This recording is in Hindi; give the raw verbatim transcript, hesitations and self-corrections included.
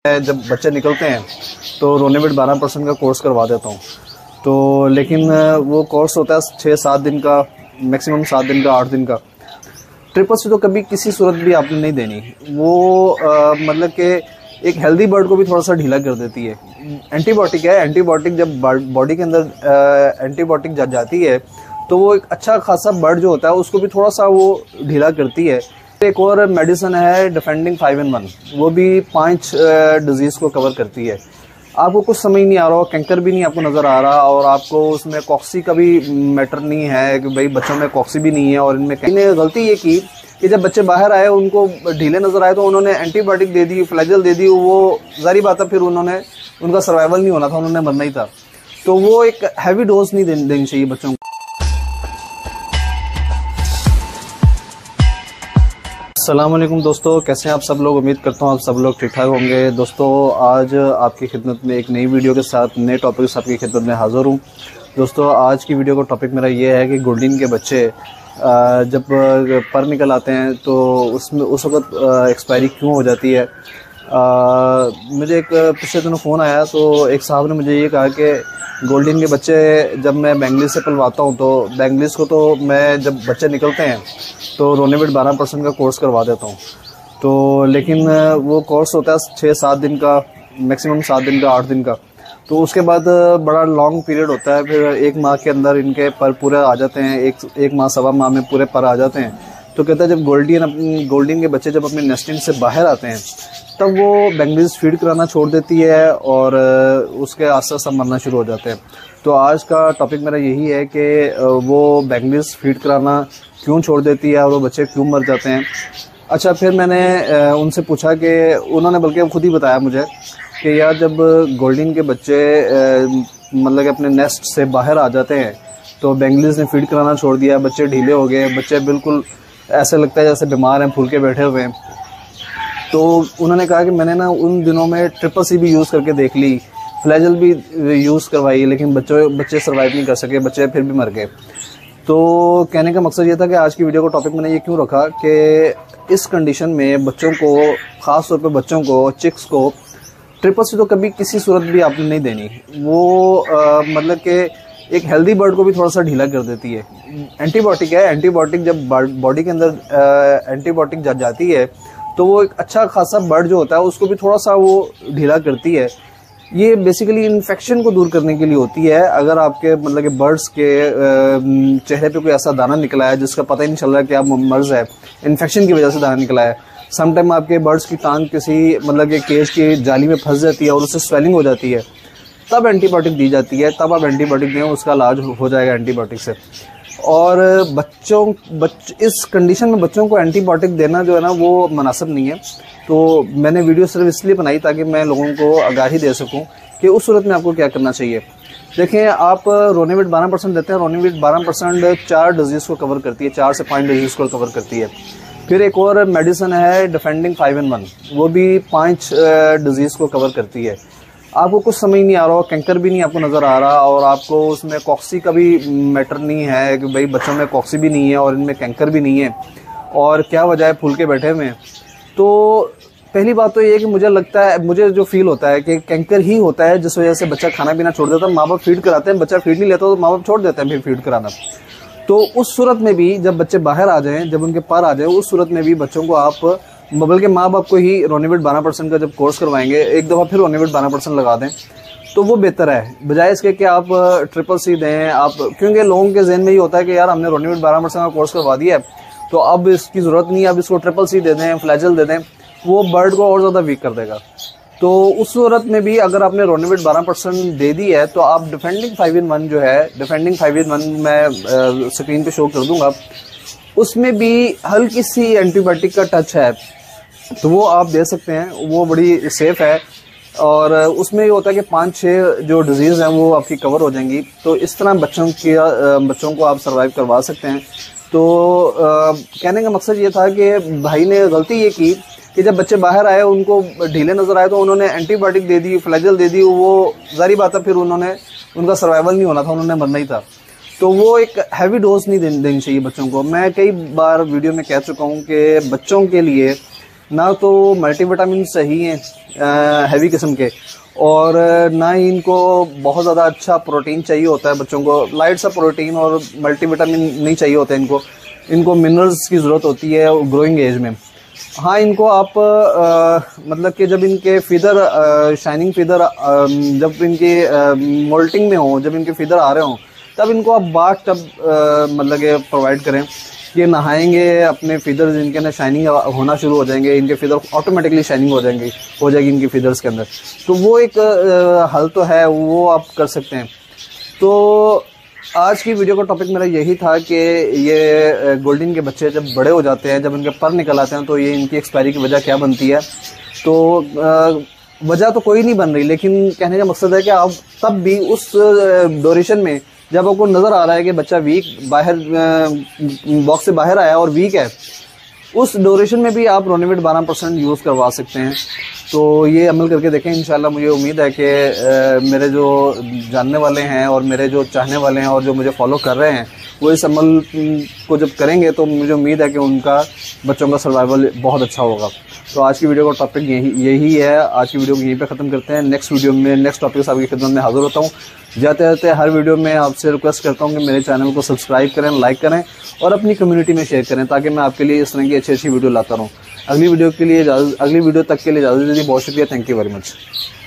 जब बच्चे निकलते हैं तो रोनेविट बारह परसेंट का कोर्स करवा देता हूँ। तो लेकिन वो कोर्स होता है छः सात दिन का, मैक्सिमम सात दिन का, आठ दिन का। ट्रिपल सी तो कभी किसी सूरत भी आपने नहीं देनी। वो आ, मतलब कि एक हेल्दी बर्ड को भी थोड़ा सा ढीला कर देती है। एंटीबायोटिक है, एंटीबायोटिक जब बॉडी के अंदर एंटीबायोटिक जा जाती है तो वो एक अच्छा खासा बर्ड जो होता है उसको भी थोड़ा सा वो ढीला करती है। एक और मेडिसिन है डिफेंडिंग फाइव इन वन, वो भी पांच डिजीज़ को कवर करती है। आपको कुछ समझ नहीं आ रहा हो, कैंकर भी नहीं आपको नज़र आ रहा और आपको उसमें कॉक्सी का भी मैटर नहीं है कि भाई बच्चों में कॉक्सी भी नहीं है और इनमें इन्हें गलती ये की कि जब बच्चे बाहर आए उनको ढीले नज़र आए तो उन्होंने एंटीबायोटिक दे दी, फ्लैजल दे दी। वो जारी बात है, फिर उन्होंने उनका सर्वाइवल नहीं होना था, उन्होंने मरना ही था। तो वो एक हैवी डोज नहीं देनी चाहिए बच्चों को। अस्सलाम वालेकुम दोस्तों, कैसे हैं आप सब लोग। उम्मीद करता हूँ आप सब लोग ठीक ठाक होंगे। दोस्तों आज आपकी खिदमत में एक नई वीडियो के साथ नए टॉपिक से आपकी खिदमत में हाज़िर हूँ। दोस्तों आज की वीडियो का टॉपिक मेरा ये है कि गोल्डन के बच्चे जब पर निकल आते हैं तो उसमें उस वक्त एक्सपायरी क्यों हो जाती है। आ, मुझे एक पिछले दिनों फ़ोन आया तो एक साहब ने मुझे ये कहा कि गोल्डन के बच्चे जब मैं बेंगलिस से पलवाता हूँ तो बेंगलिस को तो मैं जब बच्चे निकलते हैं तो रोनेविट बारह परसेंट का कोर्स करवा देता हूँ। तो लेकिन वो कोर्स होता है छः सात दिन का, मैक्सिमम सात दिन का, आठ दिन का। तो उसके बाद बड़ा लॉन्ग पीरियड होता है, फिर एक माह के अंदर इनके पर पूरे आ जाते हैं, एक एक माह सवा माह में पूरे पर आ जाते हैं। तो कहता है जब गोल्डन अपनी गोल्डन के बच्चे जब अपने नेस्टिंग से बाहर आते हैं तब वो बेंगलिस फीड कराना छोड़ देती है और उसके आस पास मरना शुरू हो जाते हैं। तो आज का टॉपिक मेरा यही है कि वो बेंगलिस फीड कराना क्यों छोड़ देती है और वो बच्चे क्यों मर जाते हैं। अच्छा, फिर मैंने उनसे पूछा कि उन्होंने बल्कि खुद ही बताया मुझे कि यार जब गोल्डन के बच्चे मतलब कि अपने नेस्ट से बाहर आ जाते हैं तो बेंगलिस ने फीड कराना छोड़ दिया, बच्चे ढीले हो गए, बच्चे बिल्कुल ऐसे लगता है जैसे बीमार हैं, फूल के बैठे हुए हैं। तो उन्होंने कहा कि मैंने ना उन दिनों में ट्रिपल सी भी यूज़ करके देख ली, फ्लैजल भी यूज़ करवाई, लेकिन बच्चों बच्चे सर्वाइव नहीं कर सके, बच्चे फिर भी मर गए। तो कहने का मकसद ये था कि आज की वीडियो को टॉपिक मैंने ये क्यों रखा कि इस कंडीशन में बच्चों को, ख़ास तौर पे बच्चों को, चिक्स को ट्रिपल सी तो कभी किसी सूरत भी आपने नहीं देनी। वो आ, मतलब कि एक हेल्दी बर्ड को भी थोड़ा सा ढीला कर देती है। एंटीबायोटिक है, एंटीबायोटिक जब बॉडी के अंदर एंटीबायोटिक जा जाती है तो वो एक अच्छा खासा बर्ड जो होता है उसको भी थोड़ा सा वो ढीला करती है। ये बेसिकली इन्फेक्शन को दूर करने के लिए होती है। अगर आपके मतलब कि बर्ड्स के चेहरे पे कोई ऐसा दाना निकला है जिसका पता ही नहीं चल रहा है कि आप मर्ज है, इन्फेक्शन की वजह से दाना निकला है। समटाइम आपके बर्ड्स की टांग किसी मतलब कि केज की जाली में फंस जाती है और उससे स्वेलिंग हो जाती है, तब एंटीबायोटिक दी जाती है, तब आप एंटीबायोटिक दें, उसका इलाज हो जाएगा एंटीबायोटिक से। और बच्चों बच इस कंडीशन में बच्चों को एंटीबायोटिक देना जो है ना वो मुनासिब नहीं है। तो मैंने वीडियो सिर्फ इसलिए बनाई ताकि मैं लोगों को आगाही दे सकूं कि उस सूरत में आपको क्या करना चाहिए। देखें, आप रोनेविट बारह परसेंट देते हैं, रोनेविट बारह परसेंट चार डिजीज़ को कवर करती है, चार से पाँच डिजीज़ को कवर करती है। फिर एक और मेडिसिन है डिफेंडिंग फाइव इन वन, वो भी पाँच डिजीज़ को कवर करती है। आपको कुछ समझ नहीं आ रहा हो, कैंकर भी नहीं आपको नज़र आ रहा और आपको उसमें कॉक्सी का भी मैटर नहीं है कि भाई बच्चों में कॉक्सी भी नहीं है और इनमें कैंकर भी नहीं है और क्या वजह है फूल के बैठे हुए। तो पहली बात तो ये है कि मुझे लगता है, मुझे जो फील होता है कि कैंकर ही होता है जिस वजह से बच्चा खाना पीना छोड़ देता है। माँ बाप फीड कराते हैं, बच्चा फीड नहीं लेता तो माँ बाप छोड़ देते हैं फिर फीड कराना। तो उस सूरत में भी जब बच्चे बाहर आ जाएं, जब उनके पर आ जाए, उस सूरत में भी बच्चों को आप बल्कि माँ बाप को ही रोनेविट बारह परसेंट का जब कोर्स करवाएंगे, एक दफ़ा फिर रोनेविट बारह परसेंट लगा दें तो वो बेहतर है, बजाय इसके कि आप ट्रिपल सी दें। आप क्योंकि लोगों के जहन में ये होता है कि यार हमने रोनेविट बारह परसेंट का कोर्स करवा दिया है तो अब इसकी ज़रूरत नहीं है, अब इसको ट्रिपल सी दे दें, फ्लैजल दे दें, वो बर्ड को और ज़्यादा वीक कर देगा। तो उस सूरत में भी अगर आपने रोनेविट बारह परसेंट दे दी है तो आप डिफेंडिंग फाइव इन वन जो है, डिफेंडिंग फाइव इन वन मैं स्क्रीन पे शो कर दूंगा, उसमें भी हल्की सी एंटीबायोटिक का टच है तो वो आप दे सकते हैं, वो बड़ी सेफ है। और उसमें ये होता है कि पाँच छः जो डिजीज़ हैं वो आपकी कवर हो जाएंगी। तो इस तरह बच्चों की बच्चों को आप सर्वाइव करवा सकते हैं। तो आ, कहने का मकसद ये था कि भाई ने गलती ये की कि जब बच्चे बाहर आए उनको ढीले नज़र आए तो उन्होंने एंटीबायोटिक दे दी, फ्लैजल दे दी। वो जारी बात है, फिर उन्होंने उनका सर्वाइवल नहीं होना था, उन्होंने मरना ही था। तो वो एक हैवी डोज नहीं देनी चाहिए बच्चों को। मैं कई बार वीडियो में कह चुका हूँ कि बच्चों के लिए ना तो मल्टीविटामिन सही हैं हैवी किस्म के, और ना ही इनको बहुत ज़्यादा अच्छा प्रोटीन चाहिए होता है बच्चों को। लाइट सा प्रोटीन और मल्टीविटामिन नहीं चाहिए होता है इनको। इनको मिनरल्स की ज़रूरत होती है ग्रोइंग एज में। हाँ, इनको आप आ, मतलब कि जब इनके फीदर शाइनिंग फीदर जब इनके मोल्टिंग में हो, जब इनके फीदर आ रहे हों, तब इनको आप बाथ टब मतलब के प्रोवाइड करें। ये नहाएंगे, अपने फीदर्स इनके ना शाइनिंग होना शुरू हो जाएंगे, इनके फीदर ऑटोमेटिकली शाइनिंग हो जाएंगे हो जाएगी इनके फीदर्स के अंदर। तो वो एक आ, हल तो है, वो आप कर सकते हैं। तो आज की वीडियो का टॉपिक मेरा यही था कि ये गोल्डन के बच्चे जब बड़े हो जाते हैं, जब इनके पर निकल आते हैं, तो ये इनकी एक्सपायरी की वजह क्या बनती है। तो वजह तो कोई नहीं बन रही, लेकिन कहने का मकसद है कि आप तब भी उस ड्यूरेशन में जब आपको नज़र आ रहा है कि बच्चा वीक बाहर बॉक्स से बाहर आया और वीक है, उस ड्यूरेशन में भी आप रोनिविट बारह परसेंट यूज़ करवा सकते हैं। तो ये अमल करके देखें। इंशाल्लाह मुझे उम्मीद है कि मेरे जो जानने वाले हैं और मेरे जो चाहने वाले हैं और जो मुझे फॉलो कर रहे हैं, वो इस अमल को जब करेंगे तो मुझे उम्मीद है कि उनका बच्चों का सर्वाइवल बहुत अच्छा होगा। तो आज की वीडियो का टॉपिक यही यही है। आज की वीडियो को यहीं पे ख़त्म करते हैं। नेक्स्ट वीडियो में नेक्स्ट टॉपिक से आपकी खिदमत में हाजिर होता हूँ। जाते जाते हर वीडियो में आपसे रिक्वेस्ट करता हूँ कि मेरे चैनल को सब्सक्राइब करें, लाइक करें और अपनी कम्युनिटी में शेयर करें, ताकि मैं आपके लिए इस तरह की अच्छी अच्छी वीडियो लाता रहूँ। अगली वीडियो के लिए अगली वीडियो तक के लिए इजाज़त दीजिए। बहुत शुक्रिया। Thank you very much.